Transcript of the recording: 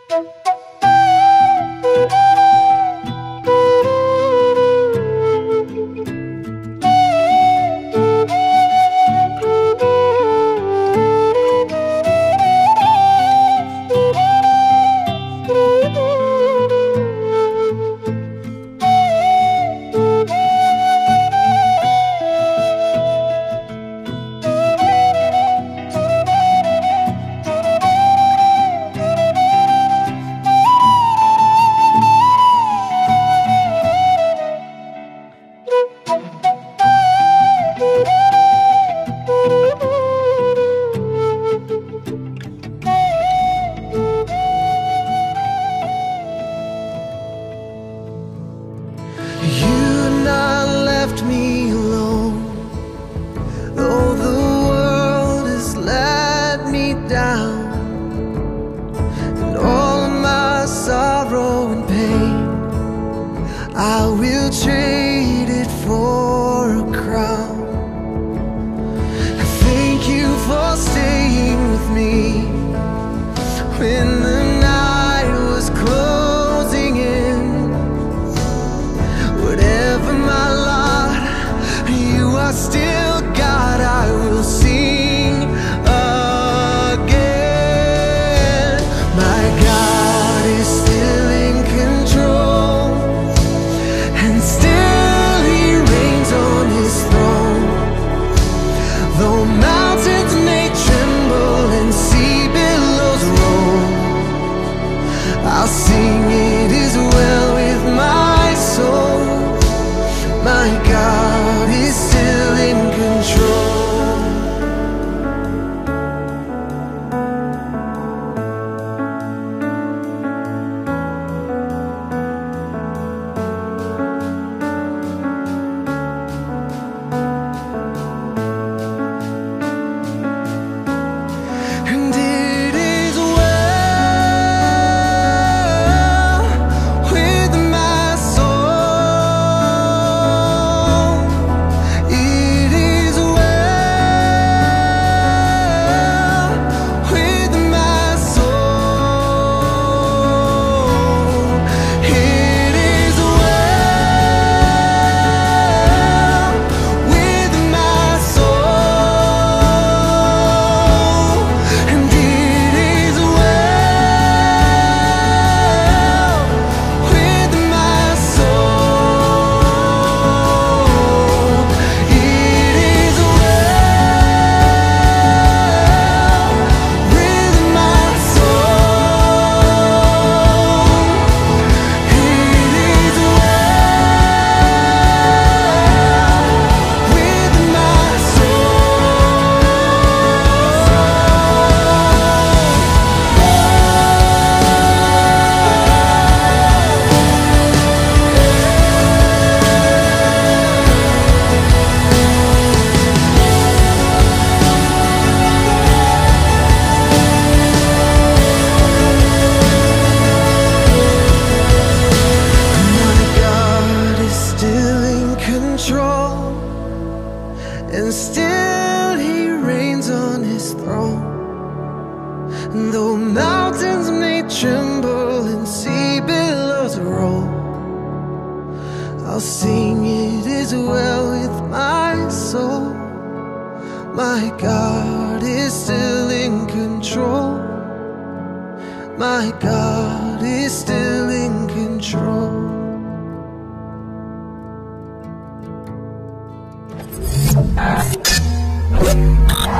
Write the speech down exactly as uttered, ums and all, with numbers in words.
I will trade it for a crown. Thank you for staying with me when the night was closing in. Whatever my lot, you are still God. I will sing again. My God is still in control, and still He reigns on His throne. Though mountains may tremble and sea billows roll, I'll sing, it is well with my soul. My God is still in control. And it is well with my soul. It is well with my soul. It is well with my soul. And it is well with my soul. It is well with my soul. It is well with my My God is still in control, and still He reigns on His throne. And though mountains may tremble and sea billows roll, I'll sing, it is well with my soul. My God is still in control. My God is still in control. Ah.